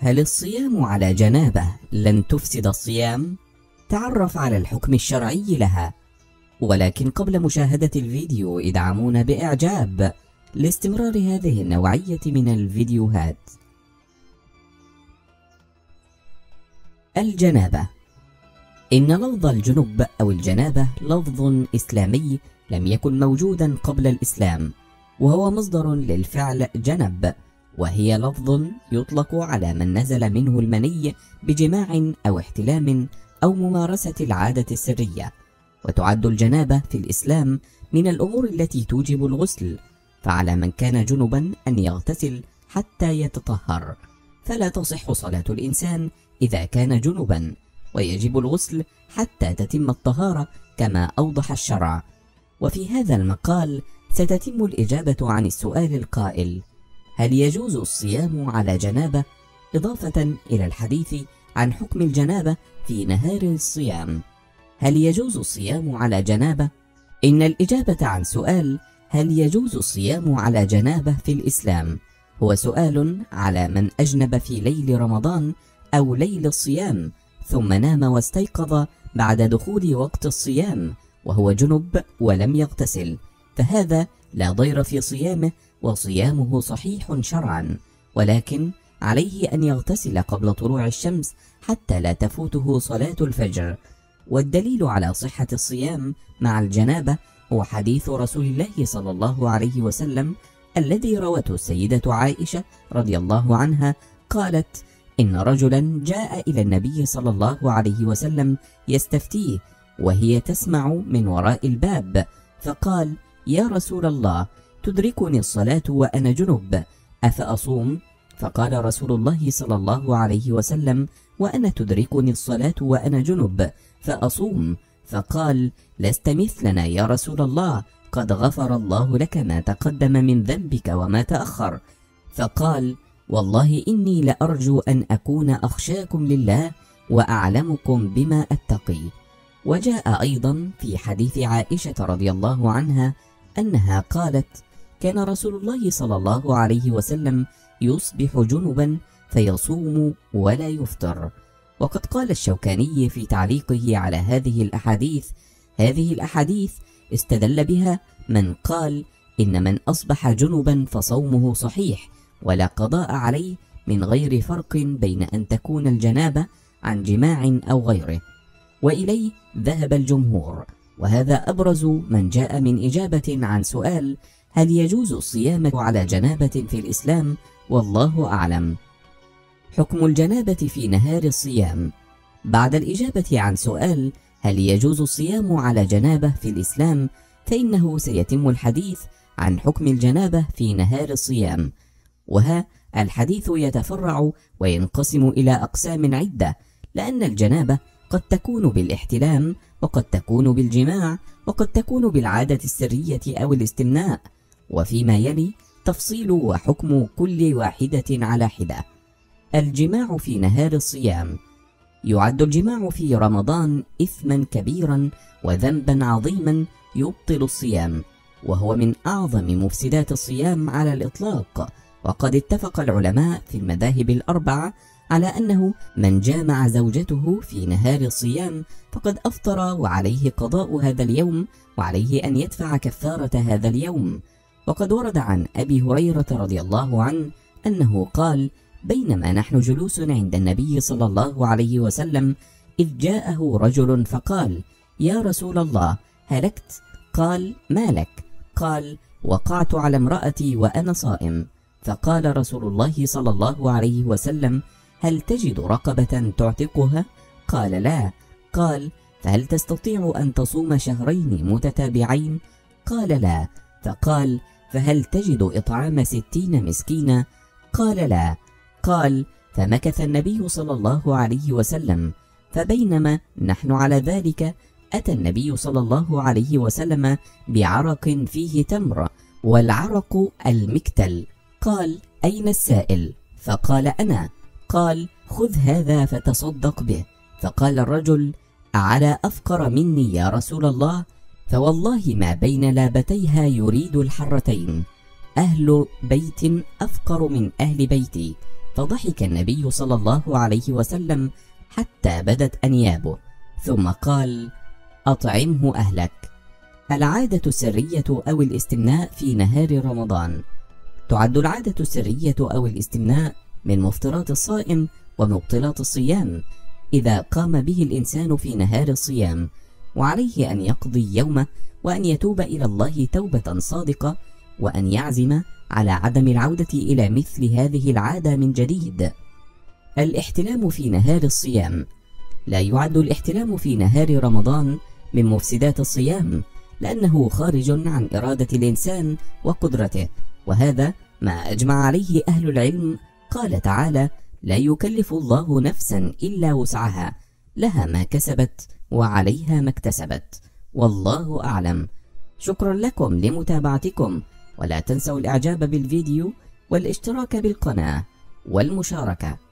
هل الصيام على جنابة لن تفسد الصيام؟ تعرف على الحكم الشرعي لها. ولكن قبل مشاهدة الفيديو ادعمونا بإعجاب لاستمرار هذه النوعية من الفيديوهات. الجنابة. إن لفظ الجنب أو الجنابة لفظ إسلامي لم يكن موجودا قبل الإسلام، وهو مصدر للفعل جنب، وهي لفظ يطلق على من نزل منه المني بجماع أو احتلام أو ممارسة العادة السرية. وتعد الجنابة في الإسلام من الأمور التي توجب الغسل، فعلى من كان جنبا أن يغتسل حتى يتطهر، فلا تصح صلاة الإنسان إذا كان جنبا، ويجب الغسل حتى تتم الطهارة كما أوضح الشرع. وفي هذا المقال ستتم الإجابة عن السؤال القائل: هل يجوز الصيام على جنابة؟ إضافة إلى الحديث عن حكم الجنابة في نهار الصيام. هل يجوز الصيام على جنابة؟ إن الإجابة عن سؤال هل يجوز الصيام على جنابة في الإسلام هو سؤال على من أجنب في ليل رمضان أو ليل الصيام ثم نام واستيقظ بعد دخول وقت الصيام وهو جنب ولم يغتسل، فهذا لا ضير في صيامه وصيامه صحيح شرعا، ولكن عليه أن يغتسل قبل طلوع الشمس حتى لا تفوته صلاة الفجر. والدليل على صحة الصيام مع الجنابة هو حديث رسول الله صلى الله عليه وسلم الذي روته السيدة عائشة رضي الله عنها، قالت: إن رجلا جاء إلى النبي صلى الله عليه وسلم يستفتيه وهي تسمع من وراء الباب، فقال: يا رسول الله، تدركني الصلاة وأنا جنب، أفأصوم؟ فقال رسول الله صلى الله عليه وسلم: وأنا تدركني الصلاة وأنا جنب، فأصوم؟ فقال: لست مثلنا يا رسول الله، قد غفر الله لك ما تقدم من ذنبك وما تأخر. فقال: والله إني لأرجو أن أكون أخشاكم لله وأعلمكم بما أتقي. وجاء أيضا في حديث عائشة رضي الله عنها أنها قالت: كان رسول الله صلى الله عليه وسلم يصبح جنبا فيصوم ولا يفطر. وقد قال الشوكاني في تعليقه على هذه الأحاديث استدل بها من قال إن من أصبح جنبا فصومه صحيح ولا قضاء عليه، من غير فرق بين أن تكون الجنابة عن جماع أو غيره، وإليه ذهب الجمهور. وهذا أبرز من جاء من إجابة عن سؤال هل يجوز الصيام على جنابة في الإسلام؟ والله أعلم. حكم الجنابة في نهار الصيام. بعد الإجابة عن سؤال هل يجوز الصيام على جنابة في الإسلام، فإنه سيتم الحديث عن حكم الجنابة في نهار الصيام. وها الحديث يتفرع وينقسم إلى أقسام عدة، لأن الجنابة قد تكون بالاحتلام، وقد تكون بالجماع، وقد تكون بالعادة السرية أو الاستمناء. وفيما يلي تفصيل وحكم كل واحدة على حدة. الجماع في نهار الصيام. يعد الجماع في رمضان إثما كبيرا وذنبا عظيما يبطل الصيام، وهو من أعظم مفسدات الصيام على الإطلاق. وقد اتفق العلماء في المذاهب الأربعة على أنه من جامع زوجته في نهار الصيام فقد أفطر وعليه قضاء هذا اليوم، وعليه أن يدفع كفارة هذا اليوم. وقد ورد عن أبي هريرة رضي الله عنه أنه قال: بينما نحن جلوس عند النبي صلى الله عليه وسلم إذ جاءه رجل فقال: يا رسول الله، هلكت. قال: ما لك؟ قال: وقعت على امرأتي وأنا صائم. فقال رسول الله صلى الله عليه وسلم: هل تجد رقبة تعتقها؟ قال: لا. قال: فهل تستطيع أن تصوم شهرين متتابعين؟ قال: لا. فقال: فهل تجد إطعام 60 مسكينا؟ قال: لا. قال: فمكث النبي صلى الله عليه وسلم، فبينما نحن على ذلك أتى النبي صلى الله عليه وسلم بعرق فيه تمر، والعرق المكتل. قال: أين السائل؟ فقال: أنا. قال: خذ هذا فتصدق به. فقال الرجل: أعلى أفقر مني يا رسول الله؟ فوالله ما بين لابتيها يريد الحرتين. أهل بيت أفقر من أهل بيتي، فضحك النبي صلى الله عليه وسلم حتى بدت أنيابه، ثم قال: أطعمه أهلك. العادة السرية أو الاستمناء في نهار رمضان. تعد العادة السرية أو الاستمناء من مفطرات الصائم ومبطلات الصيام إذا قام به الإنسان في نهار الصيام، وعليه أن يقضي يومه وأن يتوب إلى الله توبة صادقة، وأن يعزم على عدم العودة إلى مثل هذه العادة من جديد. الاحتلام في نهار الصيام. لا يعد الاحتلام في نهار رمضان من مفسدات الصيام، لأنه خارج عن إرادة الإنسان وقدرته، وهذا ما أجمع عليه أهل العلم. قال تعالى: لا يكلف الله نفسا إلا وسعها، لها ما كسبت وعليها ما اكتسبت، والله أعلم. شكرا لكم لمتابعتكم، ولا تنسوا الإعجاب بالفيديو والاشتراك بالقناة والمشاركة.